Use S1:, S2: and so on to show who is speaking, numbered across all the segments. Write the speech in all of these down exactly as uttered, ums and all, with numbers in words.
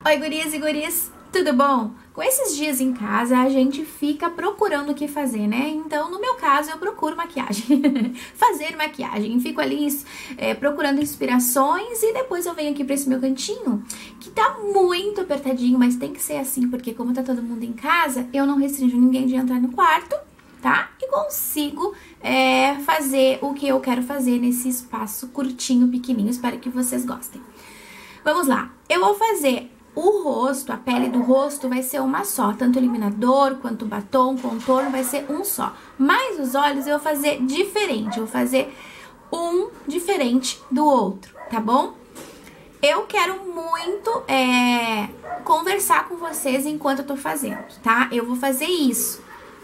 S1: Oi, gurias e guris, tudo bom? Com esses dias em casa, a gente fica procurando o que fazer, né? Então, no meu caso, eu procuro maquiagem. Fazer maquiagem. Fico ali é, procurando inspirações e depois eu venho aqui pra esse meu cantinho, que tá muito apertadinho, mas tem que ser assim, porque como tá todo mundo em casa, eu não restringo ninguém de entrar no quarto, tá? E consigo é, fazer o que eu quero fazer nesse espaço curtinho, pequenininho. Espero que vocês gostem. Vamos lá. Eu vou fazer o rosto, a pele do rosto vai ser uma só. Tanto iluminador, quanto batom, contorno, vai ser um só. Mas os olhos eu vou fazer diferente. Eu vou fazer um diferente do outro, tá bom? Eu quero muito é, conversar com vocês enquanto eu tô fazendo, tá? Eu vou fazer isso.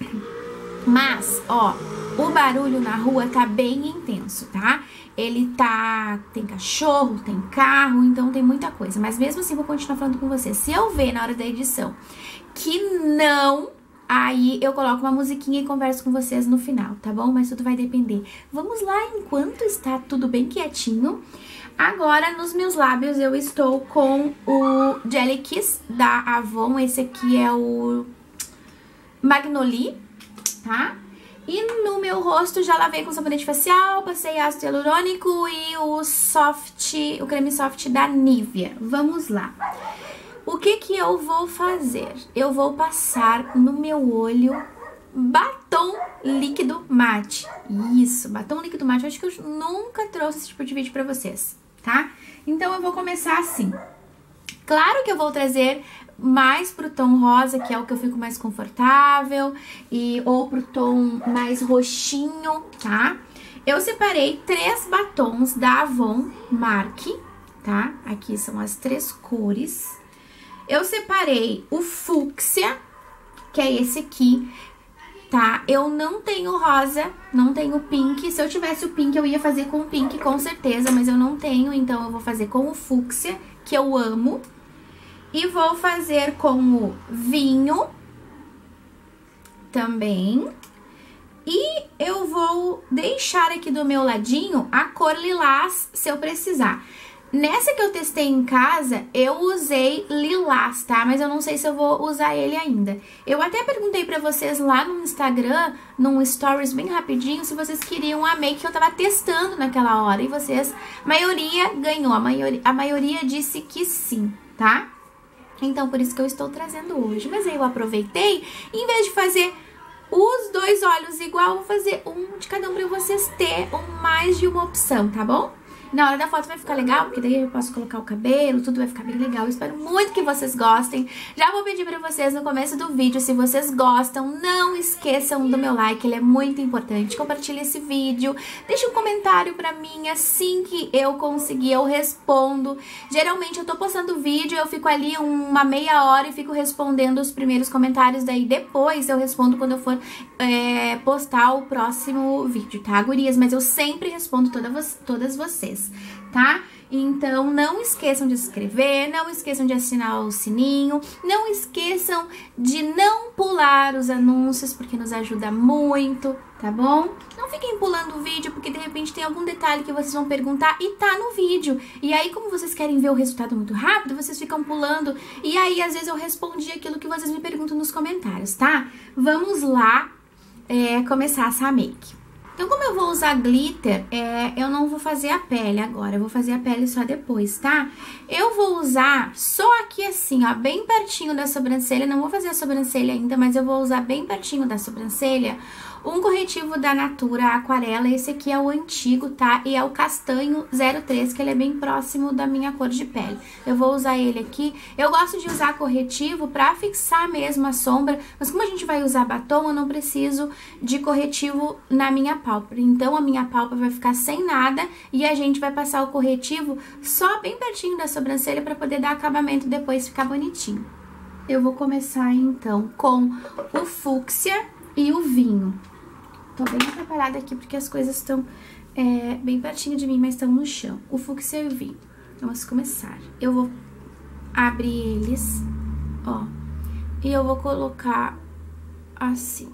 S1: Mas, ó, o barulho na rua tá bem intenso, tá? Ele tá... tem cachorro, tem carro, então tem muita coisa. Mas mesmo assim, vou continuar falando com vocês. Se eu ver na hora da edição que não, aí eu coloco uma musiquinha e converso com vocês no final, tá bom? Mas tudo vai depender. Vamos lá, enquanto está tudo bem quietinho. Agora, nos meus lábios, eu estou com o Jelly Kiss da Avon. Esse aqui é o Magnolie, tá? E no meu rosto já lavei com sabonete facial, passei ácido hialurônico e o soft, o creme soft da Nivea. Vamos lá. O que que eu vou fazer? Eu vou passar no meu olho batom líquido mate. Isso, batom líquido mate. Eu acho que eu nunca trouxe esse tipo de vídeo pra vocês, tá? Então eu vou começar assim. Claro que eu vou trazer mais pro tom rosa, que é o que eu fico mais confortável, e ou pro tom mais roxinho, tá? Eu separei três batons da Avon Marque, tá? Aqui são as três cores. Eu separei o fúcsia, que é esse aqui, tá? Eu não tenho rosa, não tenho pink. Se eu tivesse o pink, eu ia fazer com o pink, com certeza, mas eu não tenho, então eu vou fazer com o fúcsia, que eu amo. E vou fazer com o vinho também. E eu vou deixar aqui do meu ladinho a cor lilás, se eu precisar. Nessa que eu testei em casa, eu usei lilás, tá? Mas eu não sei se eu vou usar ele ainda. Eu até perguntei pra vocês lá no Instagram, num stories bem rapidinho, se vocês queriam a make que eu tava testando naquela hora. E vocês, a maioria ganhou, a maioria, a maioria disse que sim, tá? Então, por isso que eu estou trazendo hoje. Mas aí eu aproveitei, em vez de fazer os dois olhos igual, eu vou fazer um de cada um pra vocês terem mais de uma opção, tá bom? Na hora da foto vai ficar legal, porque daí eu posso colocar o cabelo, tudo vai ficar bem legal. Eu espero muito que vocês gostem. Já vou pedir pra vocês no começo do vídeo, se vocês gostam, não esqueçam do meu like, ele é muito importante. Compartilhe esse vídeo, deixe um comentário pra mim, assim que eu conseguir, eu respondo. Geralmente eu tô postando vídeo, eu fico ali uma meia hora e fico respondendo os primeiros comentários, daí depois eu respondo quando eu for é, postar o próximo vídeo, tá, gurias? Mas eu sempre respondo todas, todas vocês, tá? Então, não esqueçam de se inscrever, não esqueçam de assinar o sininho, não esqueçam de não pular os anúncios, porque nos ajuda muito, tá bom? Não fiquem pulando o vídeo, porque de repente tem algum detalhe que vocês vão perguntar e tá no vídeo. E aí, como vocês querem ver o resultado muito rápido, vocês ficam pulando, e aí, às vezes, eu respondi aquilo que vocês me perguntam nos comentários, tá? Vamos lá é, começar essa make. Então, como eu vou usar glitter, é, eu não vou fazer a pele agora, eu vou fazer a pele só depois, tá? Eu vou usar só aqui assim, ó, bem pertinho da sobrancelha, não vou fazer a sobrancelha ainda, mas eu vou usar bem pertinho da sobrancelha um corretivo da Natura Aquarela. Esse aqui é o antigo, tá? E é o castanho zero três, que ele é bem próximo da minha cor de pele. Eu vou usar ele aqui. Eu gosto de usar corretivo pra fixar mesmo a sombra, mas como a gente vai usar batom, eu não preciso de corretivo na minha pálpebra. Então, a minha pálpebra vai ficar sem nada e a gente vai passar o corretivo só bem pertinho da sobrancelha pra poder dar acabamento depois, ficar bonitinho. Eu vou começar, então, com o fúcsia e o vinho. Tô bem preparada aqui porque as coisas estão é, bem pertinho de mim, mas estão no chão. O fúcsia e o vinho. Vamos começar. Eu vou abrir eles, ó. E eu vou colocar assim.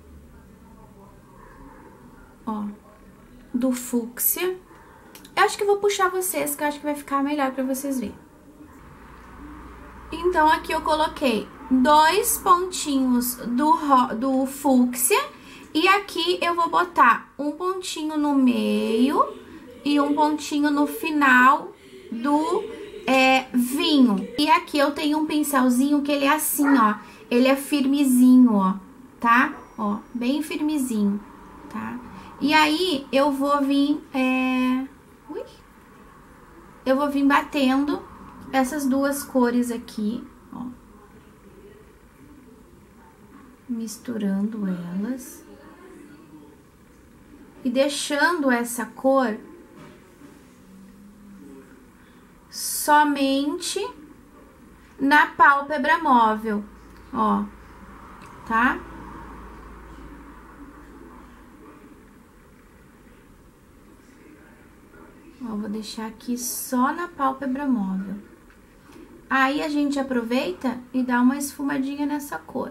S1: Ó. Do fúcsia. Eu acho que eu vou puxar vocês, que eu acho que vai ficar melhor pra vocês verem. Então, aqui eu coloquei dois pontinhos do, do fúcsia. E aqui eu vou botar um pontinho no meio e um pontinho no final do é, vinho. E aqui eu tenho um pincelzinho que ele é assim, ó. Ele é firmezinho, ó, tá? Ó, bem firmezinho, tá? E aí eu vou vir... É... Ui. Eu vou vir batendo essas duas cores aqui, ó. Misturando elas. E deixando essa cor somente na pálpebra móvel, ó, tá? Ó, vou deixar aqui só na pálpebra móvel. Aí, a gente aproveita e dá uma esfumadinha nessa cor.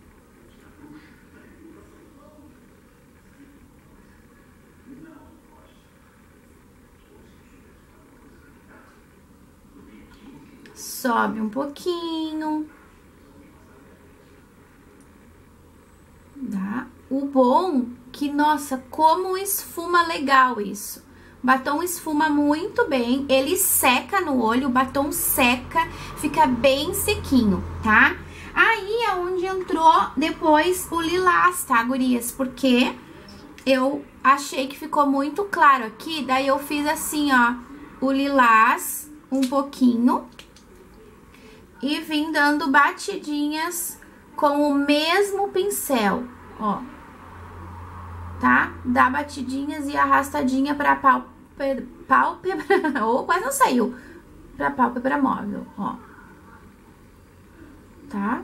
S1: Sobe um pouquinho. Tá? O bom que, nossa, como esfuma legal isso. O batom esfuma muito bem, ele seca no olho, o batom seca, fica bem sequinho, tá? Aí é onde entrou depois o lilás, tá, gurias? Porque eu achei que ficou muito claro aqui, daí eu fiz assim, ó, o lilás um pouquinho. E vim dando batidinhas com o mesmo pincel, ó. Tá? Dá batidinhas e arrastadinha pra pálpebra, pálpebra, ou quase não saiu, pra pálpebra móvel, ó. Tá?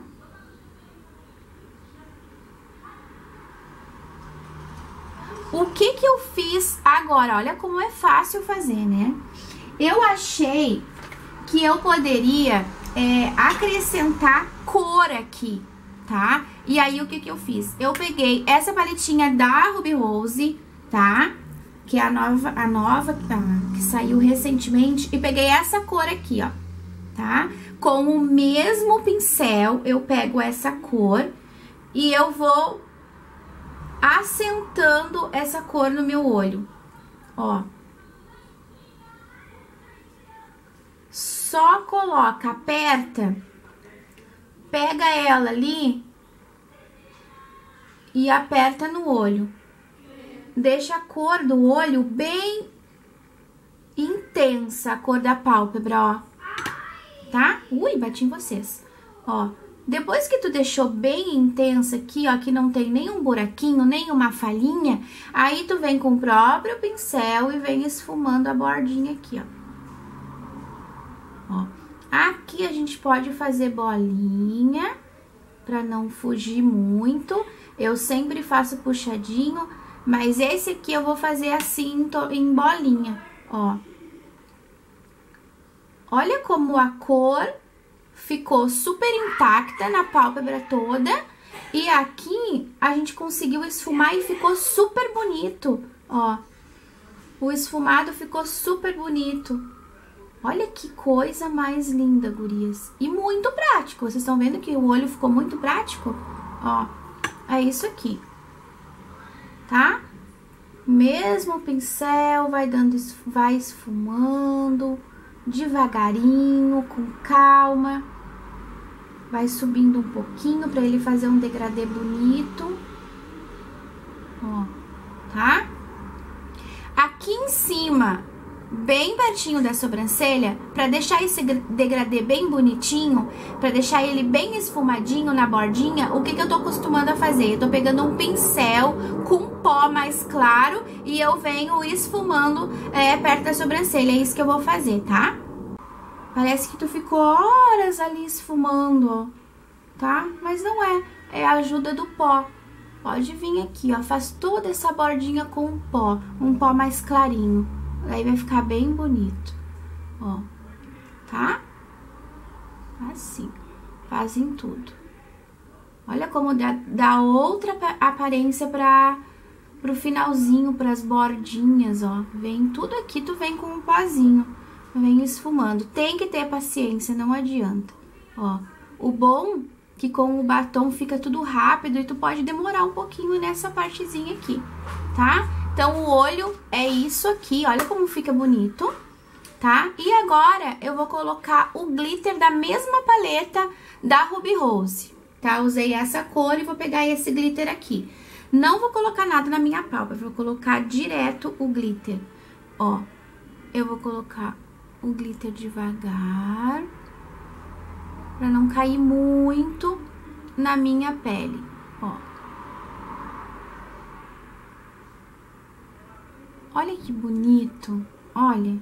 S1: O que que eu fiz agora? Olha como é fácil fazer, né? Eu achei que eu poderia... É, acrescentar cor aqui, tá? E aí, o que que eu fiz? Eu peguei essa paletinha da Ruby Rose, tá? Que é a nova, a nova a, que saiu recentemente. E peguei essa cor aqui, ó, tá? Com o mesmo pincel, eu pego essa cor e eu vou assentando essa cor no meu olho, ó. Só coloca, aperta, pega ela ali e aperta no olho. Deixa a cor do olho bem intensa, a cor da pálpebra, ó. Tá? Ui, bati em vocês. Ó, depois que tu deixou bem intensa aqui, ó, que não tem nenhum buraquinho, nem uma falhinha, aí tu vem com o próprio pincel e vem esfumando a bordinha aqui, ó. Ó, aqui a gente pode fazer bolinha, pra não fugir muito. Eu sempre faço puxadinho, mas esse aqui eu vou fazer assim, em bolinha, ó. Olha como a cor ficou super intacta na pálpebra toda. E aqui a gente conseguiu esfumar e ficou super bonito, ó. O esfumado ficou super bonito. Olha que coisa mais linda, gurias. E muito prático. Vocês estão vendo que o olho ficou muito prático? Ó, é isso aqui. Tá? Mesmo pincel, vai dando, vai esfumando devagarinho, com calma. Vai subindo um pouquinho pra ele fazer um degradê bonito. Ó, tá? Aqui em cima, bem pertinho da sobrancelha, pra deixar esse degradê bem bonitinho, pra deixar ele bem esfumadinho na bordinha, o que que eu tô acostumando a fazer? Eu tô pegando um pincel com pó mais claro e eu venho esfumando é, perto da sobrancelha, é isso que eu vou fazer, tá? Parece que tu ficou horas ali esfumando, ó, tá? Mas não é, é a ajuda do pó. Pode vir aqui, ó, faz toda essa bordinha com pó, um pó mais clarinho. Aí vai ficar bem bonito, ó, tá? Assim, faz em tudo. Olha como dá, dá outra aparência pra, pro finalzinho, pras bordinhas, ó. Vem tudo aqui, tu vem com um pozinho, vem esfumando. Tem que ter paciência, não adianta, Ó, o bom que com o batom fica tudo rápido e tu pode demorar um pouquinho nessa partezinha aqui, tá? Então, o olho é isso aqui, olha como fica bonito, tá? E agora, eu vou colocar o glitter da mesma paleta da Ruby Rose, tá? Usei essa cor e vou pegar esse glitter aqui. Não vou colocar nada na minha pálpebra, vou colocar direto o glitter. Ó, eu vou colocar o glitter devagar, pra não cair muito na minha pele, ó. Olha que bonito, olha.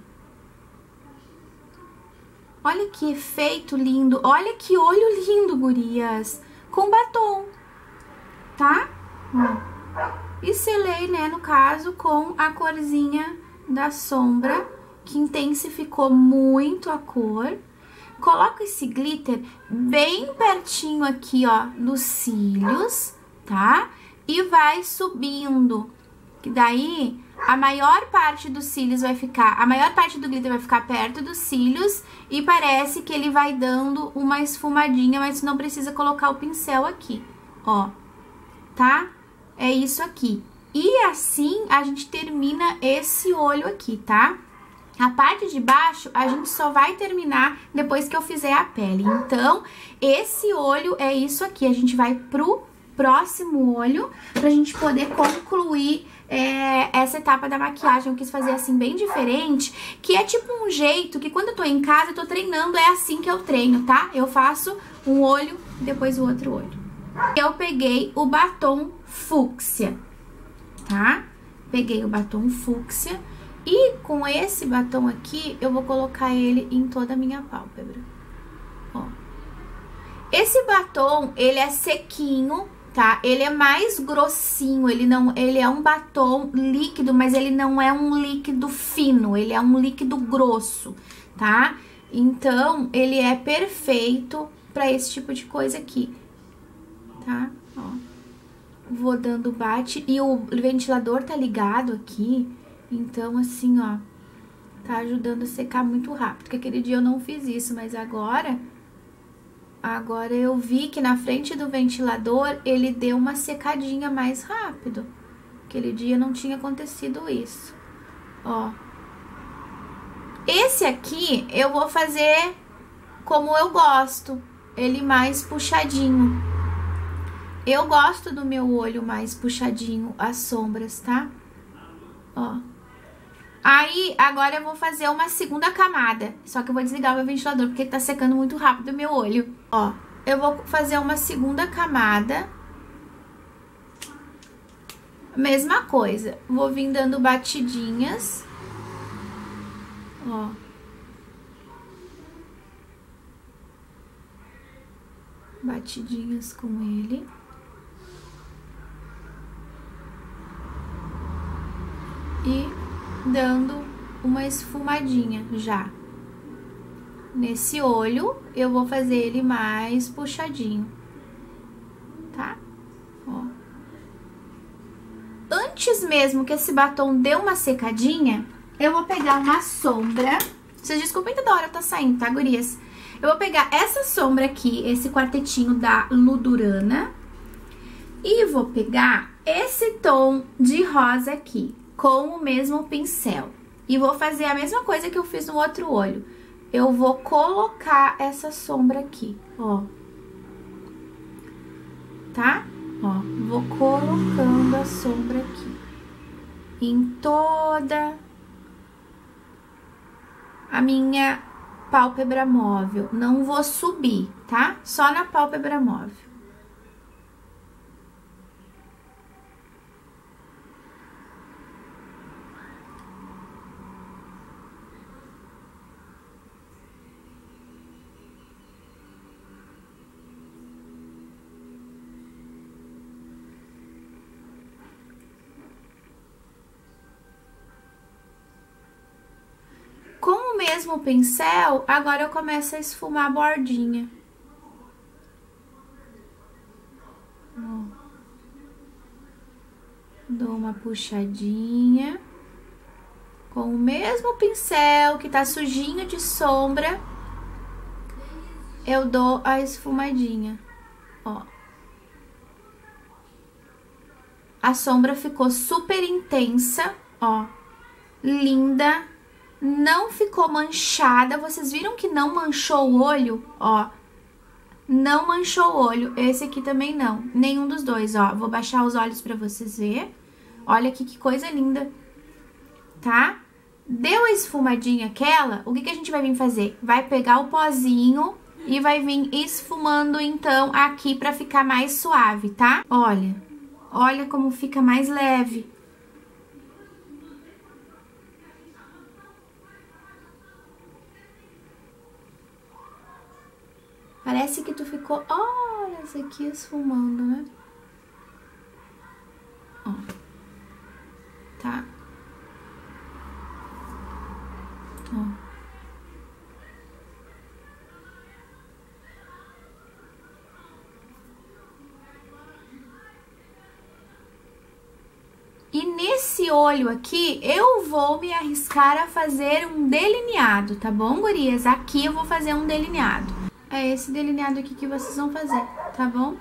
S1: Olha que efeito lindo, olha que olho lindo, gurias, com batom, tá? Ó. E selei, né, no caso, com a corzinha da sombra, que intensificou muito a cor. Coloca esse glitter bem pertinho aqui, ó, dos cílios, tá? E vai subindo, que daí a maior parte dos cílios vai ficar, a maior parte do glitter vai ficar perto dos cílios e parece que ele vai dando uma esfumadinha, mas não precisa colocar o pincel aqui, ó, tá? É isso aqui. E assim a gente termina esse olho aqui, tá? A parte de baixo, a gente só vai terminar depois que eu fizer a pele. Então, esse olho é isso aqui. A gente vai pro próximo olho, pra gente poder concluir é, essa etapa da maquiagem. Eu quis fazer assim, bem diferente, que é tipo um jeito que quando eu tô em casa, eu tô treinando, é assim que eu treino, tá? Eu faço um olho, depois o outro olho. Eu peguei o batom fúcsia, tá? Peguei o batom fúcsia. E com esse batom aqui, eu vou colocar ele em toda a minha pálpebra, ó. Esse batom, ele é sequinho, tá? Ele é mais grossinho, ele não, ele é um batom líquido, mas ele não é um líquido fino, ele é um líquido grosso, tá? Então, ele é perfeito pra esse tipo de coisa aqui, tá? Ó. Vou dando bate, e o ventilador tá ligado aqui. Então, assim, ó, tá ajudando a secar muito rápido, porque aquele dia eu não fiz isso, mas agora, agora eu vi que na frente do ventilador, ele deu uma secadinha mais rápido. Aquele dia não tinha acontecido isso, ó. Esse aqui, eu vou fazer como eu gosto, ele mais puxadinho. Eu gosto do meu olho mais puxadinho, as sombras, tá? Ó. Aí, agora eu vou fazer uma segunda camada. Só que eu vou desligar o meu ventilador, porque tá secando muito rápido o meu olho. Ó, eu vou fazer uma segunda camada. Mesma coisa. Vou vir dando batidinhas. Ó. Batidinhas com ele. E dando uma esfumadinha já. Nesse olho, eu vou fazer ele mais puxadinho, tá? Ó. Antes mesmo que esse batom dê uma secadinha, eu vou pegar uma sombra. Vocês desculpem toda hora tá saindo, tá, gurias? Eu vou pegar essa sombra aqui, esse quartetinho da Ludurana, e vou pegar esse tom de rosa aqui, com o mesmo pincel. E vou fazer a mesma coisa que eu fiz no outro olho. Eu vou colocar essa sombra aqui, ó. Tá? Ó, vou colocando a sombra aqui. Em toda a minha pálpebra móvel. Não vou subir, tá? Só na pálpebra móvel. Com o mesmo pincel, agora eu começo a esfumar a bordinha. Ó. Dou uma puxadinha. Com o mesmo pincel, que tá sujinho de sombra. eu dou a esfumadinha, ó. A sombra ficou super intensa, ó, linda, não ficou manchada. Vocês viram que não manchou o olho, ó, não manchou o olho. Esse aqui também não, nenhum dos dois, ó. Vou baixar os olhos pra vocês verem. Olha aqui que coisa linda, tá? Deu a esfumadinha aquela, o que que a gente vai vir fazer? Vai pegar o pozinho e vai vir esfumando, então, aqui pra ficar mais suave, tá? Olha, olha como fica mais leve. Parece que tu ficou, olha, essa aqui esfumando, né? Ó, tá? Ó. E nesse olho aqui, eu vou me arriscar a fazer um delineado, tá bom, gurias? Aqui eu vou fazer um delineado. É esse delineado aqui que vocês vão fazer, tá bom?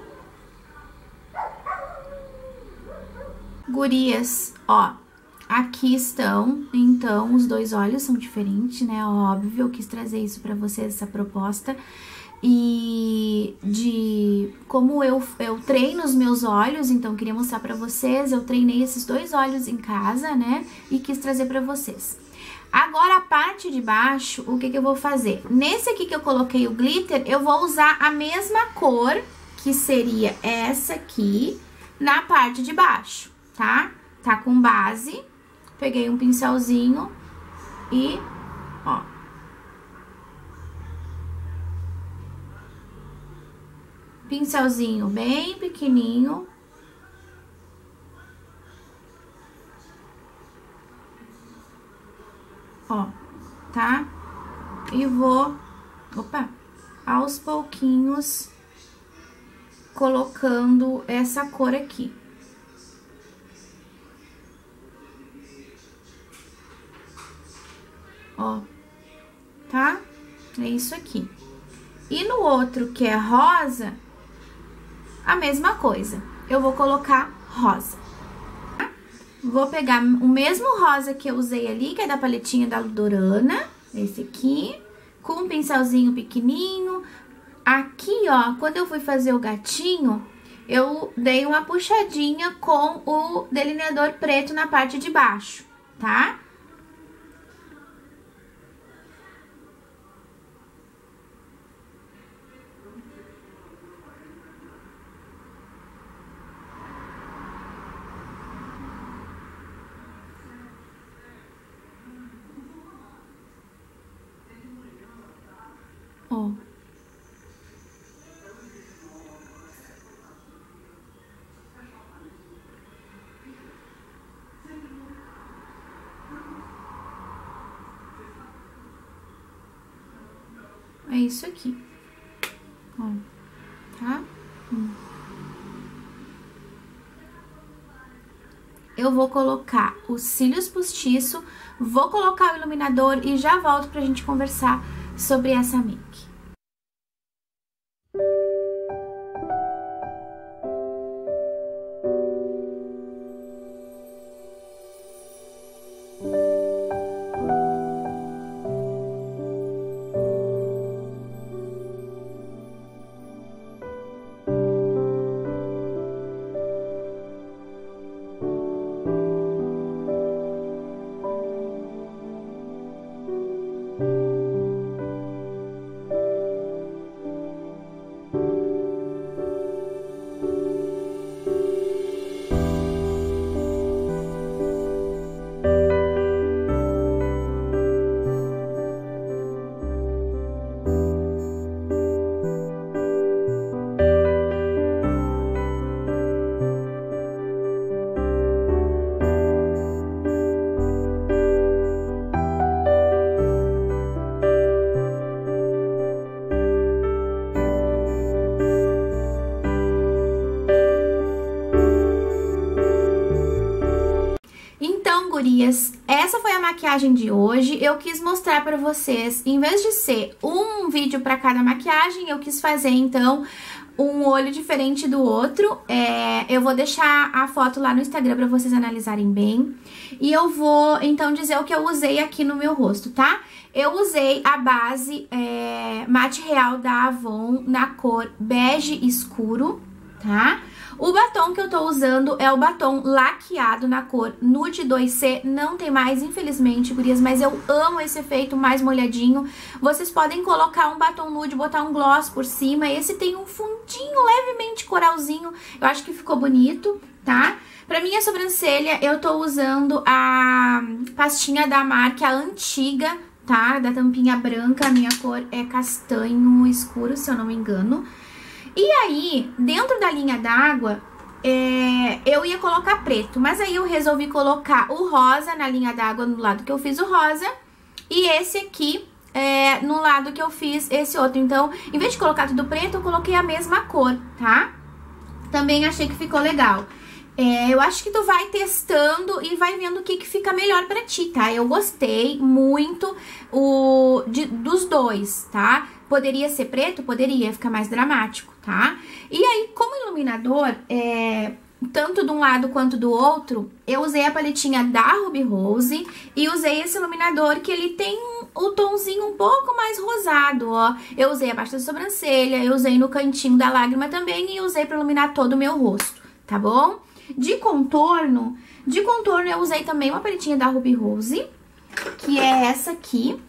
S1: Gurias, ó, aqui estão, então, os dois olhos são diferentes, né? Óbvio, eu quis trazer isso pra vocês, essa proposta. E de como eu, eu treino os meus olhos, então queria mostrar pra vocês, eu treinei esses dois olhos em casa, né? E quis trazer pra vocês. Agora, a parte de baixo, o que que eu vou fazer? Nesse aqui que eu coloquei o glitter, eu vou usar a mesma cor, que seria essa aqui, na parte de baixo, tá? Tá com base, peguei um pincelzinho e, ó. Pincelzinho bem pequenininho. Ó, tá? E vou, opa, aos pouquinhos colocando essa cor aqui. Ó, tá? É isso aqui. E no outro, que é rosa, a mesma coisa. Eu vou colocar rosa. Tá? Vou pegar o mesmo rosa que eu usei ali, que é da paletinha da Ludorana, esse aqui, com um pincelzinho pequenininho. Aqui, ó, quando eu fui fazer o gatinho, eu dei uma puxadinha com o delineador preto na parte de baixo, tá? Ó. É isso aqui. Ó, tá? Hum. Eu vou colocar os cílios postiço, vou colocar o iluminador e já volto pra gente conversar sobre essa make. Gurias, essa foi a a maquiagem de hoje. Eu quis mostrar pra vocês, em vez de ser um vídeo pra cada maquiagem, eu quis fazer, então, um olho diferente do outro. É, eu vou deixar a foto lá no Instagram pra vocês analisarem bem. E eu vou, então, dizer o que eu usei aqui no meu rosto, tá? Eu usei a base é, Mate Real da Avon na cor bege escuro, tá? O batom que eu tô usando é o batom laqueado na cor Nude dois C. Não tem mais, infelizmente, gurias, mas eu amo esse efeito mais molhadinho. Vocês podem colocar um batom nude, botar um gloss por cima. Esse tem um fundinho levemente coralzinho. Eu acho que ficou bonito, tá? Pra minha sobrancelha, eu tô usando a pastinha da marca antiga, tá? Da tampinha branca. A minha cor é castanho escuro, se eu não me engano. E aí, dentro da linha d'água, é, eu ia colocar preto, mas aí eu resolvi colocar o rosa na linha d'água no lado que eu fiz o rosa e esse aqui é, no lado que eu fiz esse outro. Então, em vez de colocar tudo preto, eu coloquei a mesma cor, tá? Também achei que ficou legal. É, eu acho que tu vai testando e vai vendo o que, que fica melhor pra ti, tá? Eu gostei muito o, de, dos dois, tá? Poderia ser preto? Poderia, ficar mais dramático, tá? E aí, como iluminador, é, tanto de um lado quanto do outro, eu usei a paletinha da Ruby Rose e usei esse iluminador que ele tem o tomzinho um pouco mais rosado, ó. Eu usei abaixo da sobrancelha, eu usei no cantinho da lágrima também e usei pra iluminar todo o meu rosto, tá bom? De contorno, de contorno eu usei também uma paletinha da Ruby Rose, que é essa aqui,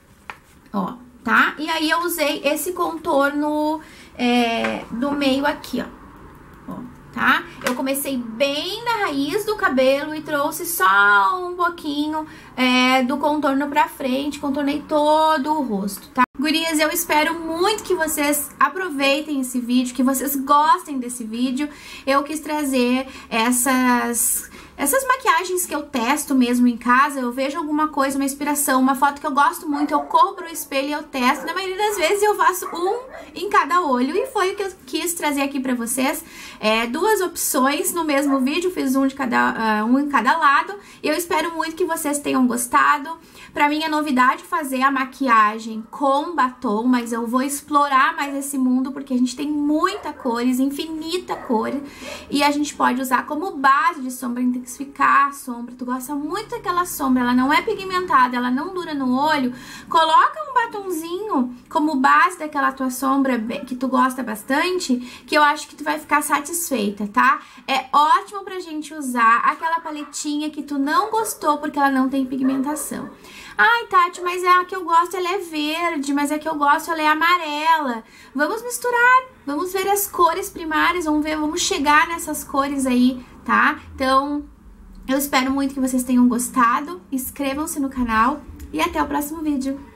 S1: ó, tá? E aí eu usei esse contorno é, do meio aqui, ó, ó, tá? Eu comecei bem na raiz do cabelo e trouxe só um pouquinho é, do contorno pra frente, contornei todo o rosto, tá? Gurias, eu espero muito que vocês aproveitem esse vídeo, que vocês gostem desse vídeo. Eu quis trazer essas... Essas maquiagens que eu testo mesmo em casa, eu vejo alguma coisa, uma inspiração, uma foto que eu gosto muito, eu corro pro espelho e eu testo. Na maioria das vezes eu faço um em cada olho e foi o que eu quis trazer aqui pra vocês. É, duas opções no mesmo vídeo, fiz um, de cada, uh, um em cada lado. E eu espero muito que vocês tenham gostado. Pra mim é novidade fazer a maquiagem com batom, mas eu vou explorar mais esse mundo porque a gente tem muita cores, infinita cor. E a gente pode usar como base de sombra, intensificar a sombra. Tu gosta muito daquela sombra, ela não é pigmentada, ela não dura no olho. Coloca um batonzinho como base daquela tua sombra que tu gosta bastante, que eu acho que tu vai ficar satisfeita, tá? É ótimo pra gente usar aquela paletinha que tu não gostou porque ela não tem pigmentação. Ai, Tati, mas a que eu gosto, ela é verde, mas a que eu gosto, ela é amarela. Vamos misturar, vamos ver as cores primárias, vamos ver, vamos chegar nessas cores aí, tá? Então, eu espero muito que vocês tenham gostado, inscrevam-se no canal e até o próximo vídeo.